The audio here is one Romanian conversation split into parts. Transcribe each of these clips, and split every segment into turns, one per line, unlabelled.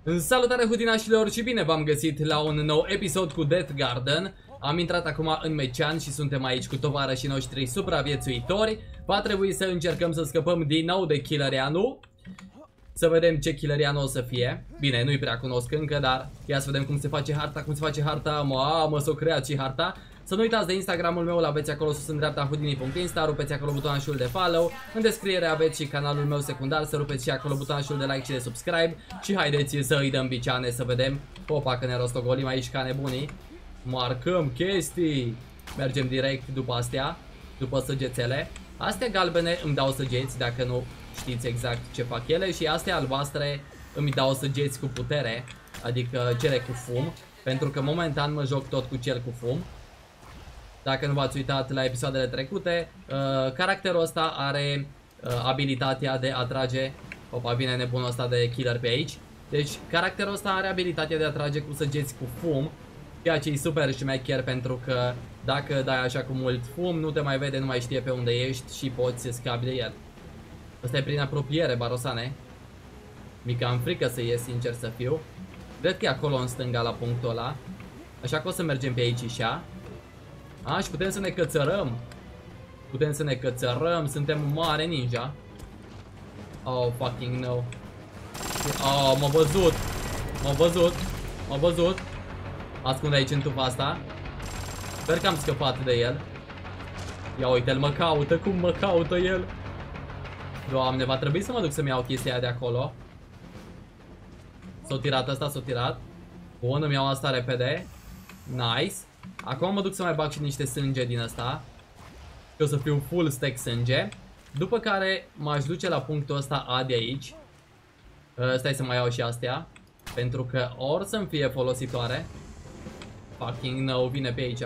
Salutare hutinașilor și bine v-am găsit la un nou episod cu Death Garden. Am intrat acum în Mecian și suntem aici cu tovarășii noștri supraviețuitori. Va trebui să încercăm să scăpăm din nou de Killerianu. Să vedem ce Killerianu o să fie. Bine, nu-i prea cunosc încă, dar ia să vedem cum se face harta, Mamă, s-o creat și harta. Să nu uitați de Instagramul meu, l-aveți acolo sus în dreapta houdini.insta, rupeți acolo butonul de follow. În descriere aveți și canalul meu secundar, să rupeți și acolo butonul de like și de subscribe. Și haideți să îi dăm biciane, să vedem. Opa, că ne rostogolim aici ca nebunii. Marcăm chestii. Mergem direct după astea, după săgețele. Astea galbene îmi dau săgeți, dacă nu știți exact ce fac ele. Și astea albastre îmi dau săgeți cu putere, adică cele cu fum. Pentru că momentan mă joc tot cu cel cu fum. Dacă nu v-ați uitat la episoadele trecute, caracterul ăsta are abilitatea de a trage. Opa, vine nebunul ăsta de killer pe aici. Deci caracterul ăsta are abilitatea de a trage cu săgeți cu fum, ceea ce e super șmecher, pentru că dacă dai așa cu mult fum, nu te mai vede, nu mai știe pe unde ești și poți să scapi de el. Asta e prin apropiere, barosane. Mi cam frică să ies, sincer să fiu. Cred că e acolo în stânga la punctul ăla. Așa că o să mergem pe aici așa. Și putem să ne cățărăm. Putem să ne cățărăm. Suntem un mare ninja. Oh, fucking no. Oh, m-a văzut. M-a văzut. Ascunde aici în tufa asta. Sper că am scăpat de el. Ia uite-l, mă caută. Cum mă caută el? Doamne, va trebui să mă duc să-mi iau chestia de acolo. S-a tirat ăsta, s-a tirat. Bun, îmi iau asta repede. Nice. Acum mă duc să mai bag și niște sânge din asta. Și o să fiu full stack sânge. După care m-aș duce la punctul ăsta A de aici. Stai să mai iau și astea, pentru că or să-mi fie folositoare. Fucking no, vine pe aici.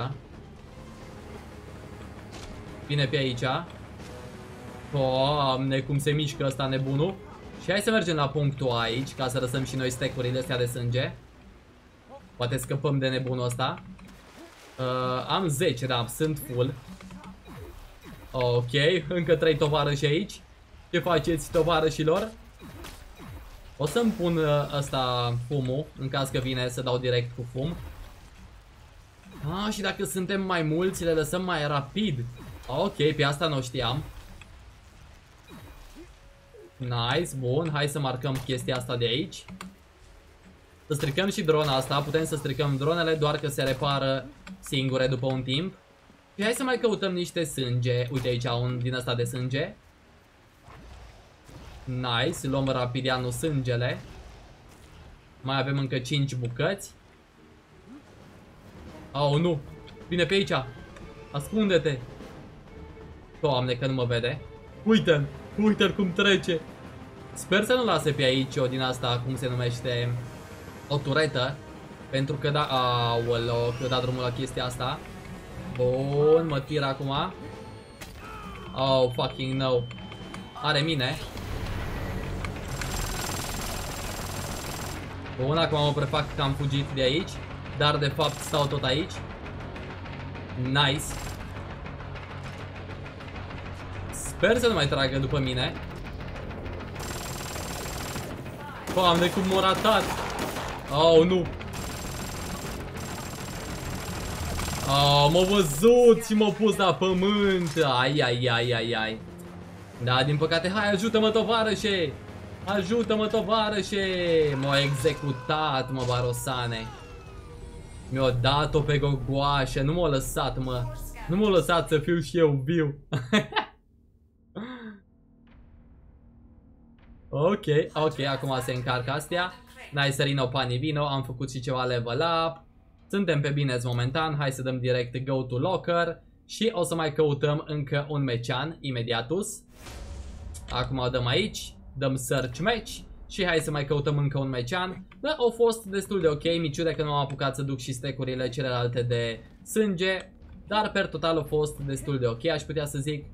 Vine pe aici. Doamne, cum se mișcă ăsta nebunul. Și hai să mergem la punctul A aici, ca să lăsăm și noi stack-urile astea de sânge. Poate scăpăm de nebunul ăsta. Am 10, da, sunt full. Ok, încă 3 tovarăși aici. Ce faceți, tovarășilor? O să-mi pun ăsta fumul, în caz că vine să dau direct cu fum. Și dacă suntem mai mulți, le lăsăm mai rapid. Ok, pe asta nu știam. Nice, bun, hai să marcăm chestia asta de aici. Să stricăm și drona asta, putem să stricăm dronele, doar că se repară singure după un timp. Și hai să mai căutăm niște sânge. Uite aici un din asta de sânge. Nice, luăm rapidianul sângele. Mai avem încă 5 bucăți. Oh, nu, vine pe aici. Ascunde-te. Doamne, că nu mă vede. Uite-l, uite-l cum trece. Sper să nu lase pe aici o din asta, cum se numește, o turetă. Pentru că da, aoleo, că da drumul la chestia asta. Bun, mă tir acum. Oh, fucking no. Are mine. Bun, acum mă prefac că am fugit de aici, dar de fapt stau tot aici. Nice. Sper să nu mai tragă după mine. Doamne, cum m-a ratat. Oh, nu. M-a văzut și m-a pus la pământ. Ai. Da, din păcate, hai, ajută-mă, tovarășe. Ajută-mă, tovarășe. M-a executat, mă, barosane. Mi-a dat-o pe gogoașă. Nu m-a lăsat, mă. Nu m-a lăsat să fiu și eu viu. Ok, acum se încarcă astea. Nice, Rino, Pani, Vino. Am făcut și ceva level up. Suntem pe bine momentan. Hai să dăm direct go to locker. Și o să mai căutăm încă un mecian imediatus. Acum o dăm aici. Dăm search match. Și hai să mai căutăm încă un mecian. Da, au fost destul de ok. Miciude că nu am apucat să duc și stack-urile celelalte de sânge. Dar per total au fost destul de ok, aș putea să zic.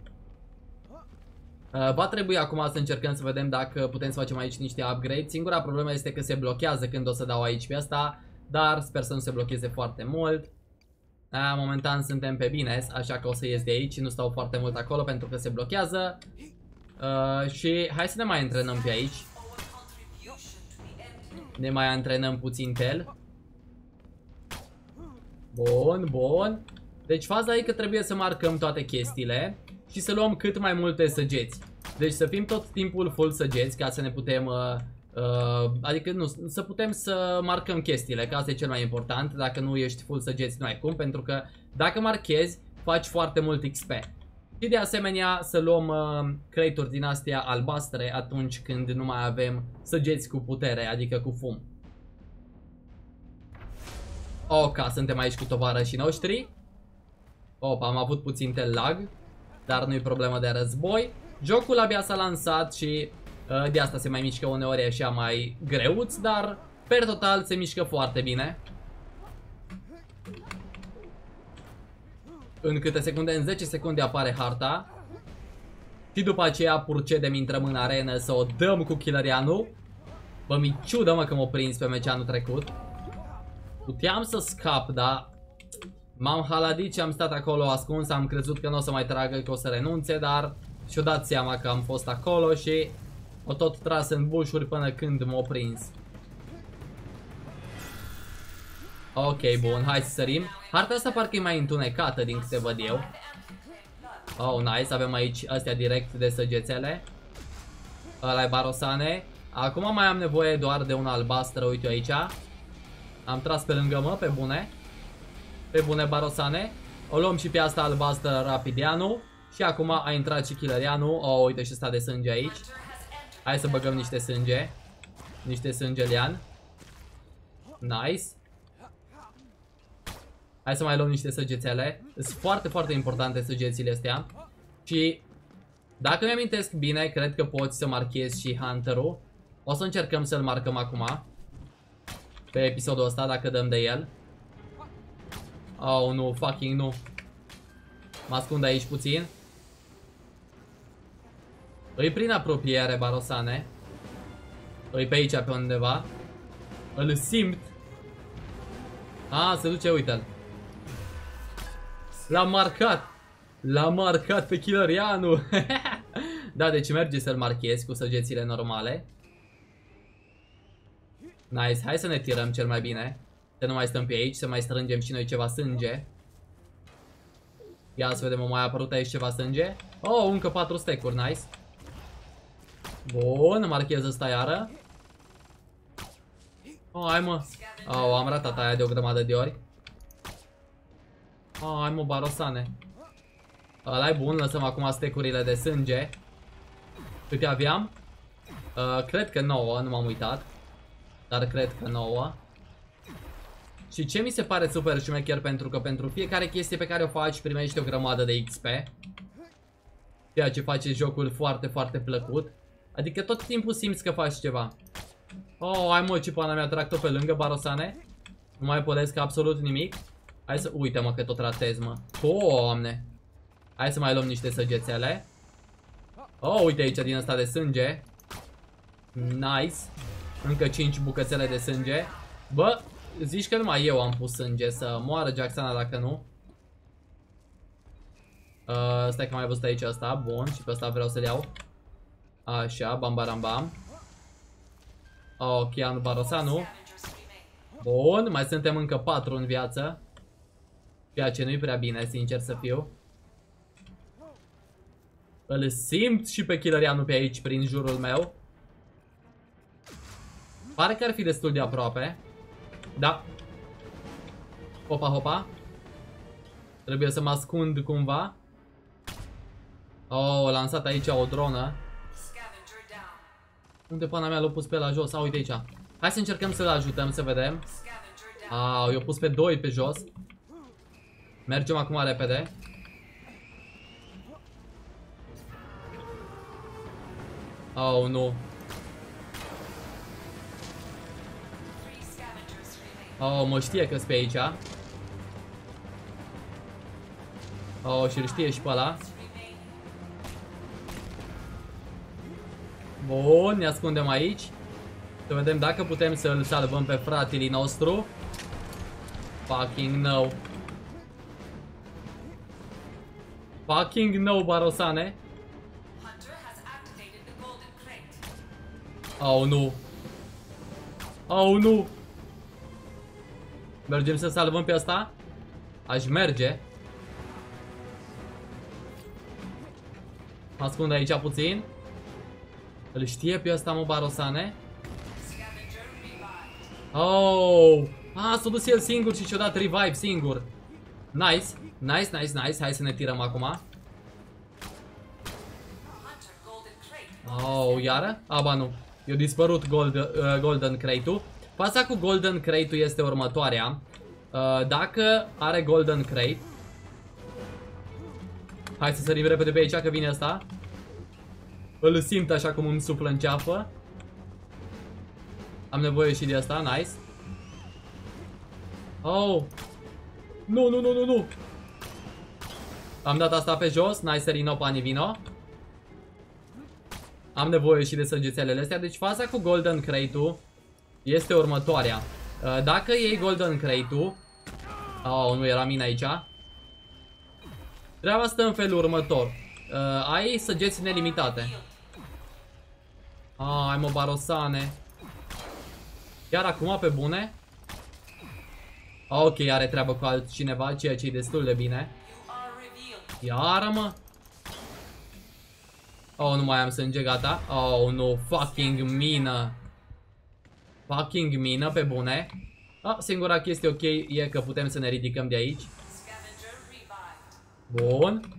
Va trebui acum să încercăm să vedem dacă putem să facem aici niște upgrade. Singura problemă este că se blochează când o să dau aici pe asta. Dar sper să nu se blocheze foarte mult. Momentan suntem pe bine, așa că o să ies de aici. Nu stau foarte mult acolo pentru că se blochează. Și hai să ne mai antrenăm pe aici. Ne mai antrenăm puțin pe el. Bun, bun. Deci faza e că trebuie să marcăm toate chestiile și să luăm cât mai multe săgeți. Deci să fim tot timpul full săgeți ca să ne putem... adică nu, să putem să marcăm chestiile, că asta e cel mai important. Dacă nu ești full săgeți nu ai cum, pentru că dacă marchezi faci foarte mult XP. Și de asemenea să luăm crate-uri din astea albastre atunci când nu mai avem săgeți cu putere, adică cu fum. Ok, suntem aici cu tovarășii noștri. Opa, am avut puțin tel lag, dar nu-i problemă de război. Jocul abia s-a lansat și de asta se mai mișcă uneori așa mai greuț, dar per total se mișcă foarte bine. În câte secunde? În 10 secunde apare harta. Și după aceea purcedem, intrăm în arenă să o dăm cu killerianul. Bă, mi ciudă mă că m-o prins pe meci anul trecut. Puteam să scap, dar m-am haladit și am stat acolo ascuns. Am crezut că nu o să mai tragă, că o să renunțe, dar și-o dat seama că am fost acolo și o tot tras în bușuri până când m-o prins. Ok, bun, hai să sărim. Harta asta parcă e mai întunecată din câte văd eu. Oh, nice, avem aici astea direct de săgețele. Ăla e Barosane. Acum mai am nevoie doar de un albastră, uite aici. Am tras pe lângă mă, pe bune. Pe bune Barosane. O luăm și pe asta albastră Rapidianu. Și acum a intrat și Killerianu. Oh, uite și ăsta de sânge aici. Hai să băgăm niște sânge. Niște sângelian. Nice. Hai să mai luăm niște săgețele. Sunt foarte, foarte importante săgețile astea. Și dacă mi amintesc bine, cred că poți să marchezi și Hunter-ul. O să încercăm să-l marcăm acum. Pe episodul ăsta, dacă dăm de el. Oh, nu, fucking nu. Mă ascund aici puțin. Îi prin apropiere, Barosane. Îi pe aici pe undeva. Îl simt. Se duce, uite-l. L-am marcat. L-am marcat pe Killerianu. Da, deci merge să-l marchez cu săgețile normale. Nice, hai să ne tirăm cel mai bine. Să nu mai stăm pe aici, să mai strângem și noi ceva sânge. Ia să vedem, o mai apărut aici ceva sânge. Oh, încă 4 stack-uri, nice. Bun, marchez ăsta iară. Oh, hai mă. Oh, am ratat aia de o grămadă de ori. Oh, hai mă, Barosane. Ăla-i bun, lăsăm acum stack-urile de sânge. Câte aveam? Cred că 9, nu m-am uitat. Dar cred că 9. Și ce mi se pare super șmecher, pentru că pentru fiecare chestie pe care o faci primești o grămadă de XP. Ceea ce face jocul foarte, foarte plăcut. Adică tot timpul simți că faci ceva. Oh, hai mă, ce pana mea, trag-o pe lângă, Barosane. Nu mai polesc absolut nimic. Hai să... Uite mă că tot ratez, mă. Doamne. Hai să mai luăm niște săgețele. Oh, uite aici din ăsta de sânge. Nice. Încă 5 bucățele de sânge. Bă, zici că numai eu am pus sânge. Să moară Jacksana dacă nu. Stai că mai ai văzut aici asta. Bun, și pe asta vreau să-l iau. Așa, bam baram bam. Ok, Anu Barosanu. Bun, mai suntem încă 4 în viață. Ceea ce nu-i prea bine, sincer să fiu. Îl simt și pe Killerianu pe aici, prin jurul meu. Pare că ar fi destul de aproape. Da. Hopa, hopa. Trebuie să mă ascund cumva. Oh, lansat aici o dronă. Unde pana mea l-a pus pe la jos? Uite aici. Hai să încercăm să-l ajutăm, să vedem. I-a pus pe 2 pe jos. Mergem acum repede. Oh, nu. Oh, mă știe că-s pe aici. Oh, și-l știe și pe ăla. Bun, ne ascundem aici. Să vedem dacă putem să-l salvăm pe fratele nostru. Fucking no. Fucking no, Barosane. Oh, nu. Oh, nu! Mergem să salvăm pe ăsta? Aș merge. Mă ascund aici puțin. Îl știe pe ăsta, mă, Barosane? Oh! S-a dus el singur și și-a dat revive singur. Nice, nice, nice, nice. Hai să ne tirăm acum. Oh, iară? Ba nu. I-a dispărut Golden Crate-ul. Faza cu Golden Crate-ul este următoarea. Dacă are Golden Crate, hai să sărim repede pe aici, că vine ăsta. Îl simt așa cum îmi suflă în ceafă. Am nevoie și de asta, nice. Oh! Nu, nu, nu, nu, nu! Am dat asta pe jos, nice, Rino, pani, vino. Am nevoie și de săgețelele astea. Deci faza cu Golden Crate-ul este următoarea. Dacă iei Golden Crate-ul... Oh, nu era mine aici. Treaba stă în felul următor. Ai săgeți nelimitate. Hai, mă, Barosane. Chiar acum, pe bune? Ok, are treabă cu altcineva, ceea ce e destul de bine. Iară, mă. Oh, nu mai am sânge, gata. Oh, nu, fucking mină. Fucking mină, pe bune. Singura chestie ok e că putem să ne ridicăm de aici. Bun.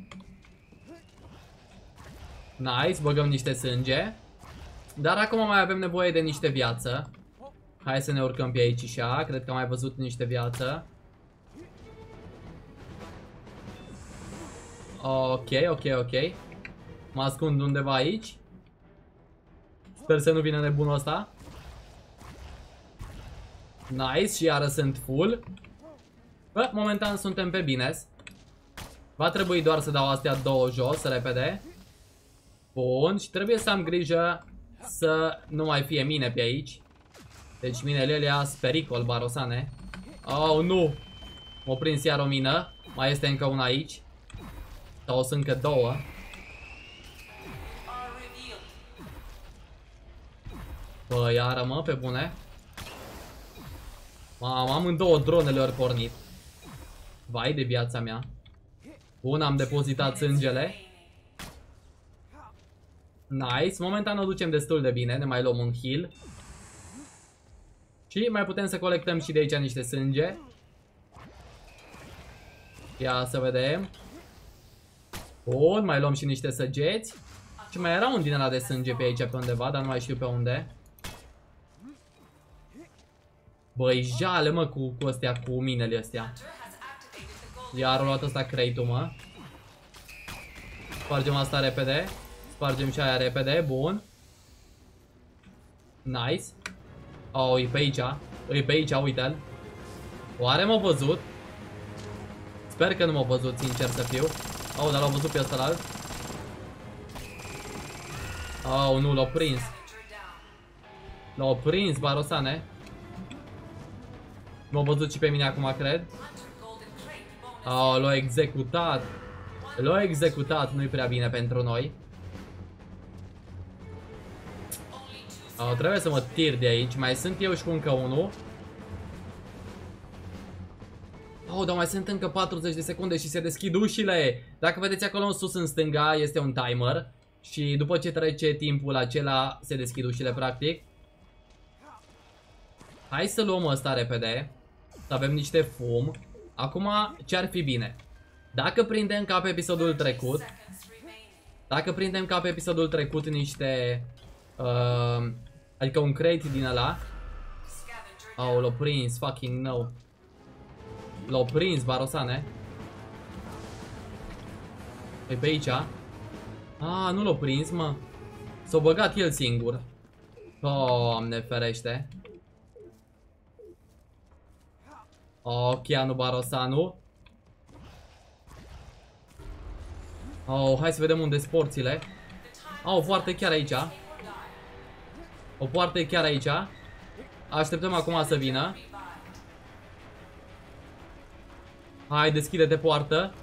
Nice, băgăm niște sânge. Dar acum mai avem nevoie de niște viață. Hai să ne urcăm pe aici și așa. Cred că am mai văzut niște viață. Ok, ok, ok. Mă ascund undeva aici. Sper să nu vină nebunul ăsta. Nice, și iară sunt full. Bă, momentan suntem pe bine. Va trebui doar să dau astea două jos, repede. Bun, și trebuie să am grijă să nu mai fie mine pe aici. Deci minele alea sunt pericol, Barosane. Oh, nu! M-a prins iar o mină. Mai este încă una aici. Sau sunt încă două. Bă, iară, mă, pe bune. Mamă, amândouă dronele ori pornit. Vai de viața mea. Bun, am depozitat sângele. Nice, momentan o ducem destul de bine. Ne mai luăm un heal. Și mai putem să colectăm și de aici niște sânge. Ia să vedem. Bun, mai luăm și niște săgeți. Și mai era un din ăla de sânge pe aici pe undeva, dar nu mai știu pe unde. Băi, jale, mă, cu astea, cu minele astea. Iar a luat ăsta crate-ul, mă. Spargem asta repede. Spargem și aia repede, bun. Nice. Oh, e pe aici. E pe aici, uite-l. Oare m-au văzut? Sper că nu m-au văzut, sincer să fiu. Oh, dar l-au văzut pe ăsta alt. Oh, nu, l-au prins. L-au prins, Barosane. M-au văzut și pe mine acum, cred. Oh, l-au executat. L-au executat, nu-i prea bine pentru noi. Oh, trebuie să mă tir de aici. Mai sunt eu și cu încă unul. Oh, dar mai sunt încă 40 de secunde și se deschid ușile. Dacă vedeți acolo în sus în stânga este un timer. Și după ce trece timpul acela se deschid ușile practic. Hai să luăm ăsta repede. Să avem niște fum. Acum ce ar fi bine? Dacă prindem ca pe episodul trecut. Dacă prindem ca pe episodul trecut niște adică un crate din ăla. Oh, l-a prins, fucking no. L-a prins, Barosane. E pe aici. Nu l-a prins, mă. S-a băgat el singur. Doamne ferește. Chianu Barosanu. Hai să vedem unde sunt porțile. O poartă chiar aici. O poartă chiar aici. Așteptăm acum să vină. Hai, deschide-te poartă.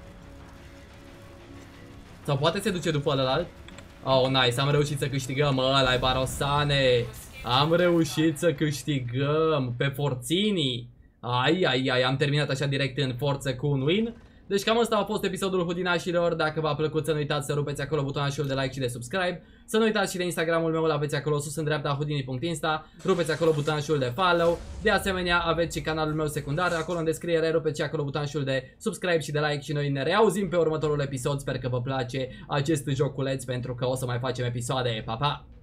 Sau poate se duce după ălalt. Oh, nice, am reușit să câștigăm. Ăla-i Barosane. Am reușit să câștigăm pe Forțini. Ai, am terminat așa direct în forță cu un win. Deci cam asta a fost episodul Hudinașilor. Dacă v-a plăcut, să nu uitați să rupeți acolo butonul de like și de subscribe. Să nu uitați și de Instagramul meu, l-aveți acolo sus în dreapta, hudini.insta. Rupeți acolo butonul de follow. De asemenea, aveți și canalul meu secundar acolo în descriere. Rupeți și acolo butonul de subscribe și de like și noi ne reauzim pe următorul episod. Sper că vă place acest joculeț pentru că o să mai facem episoade. Pa, pa!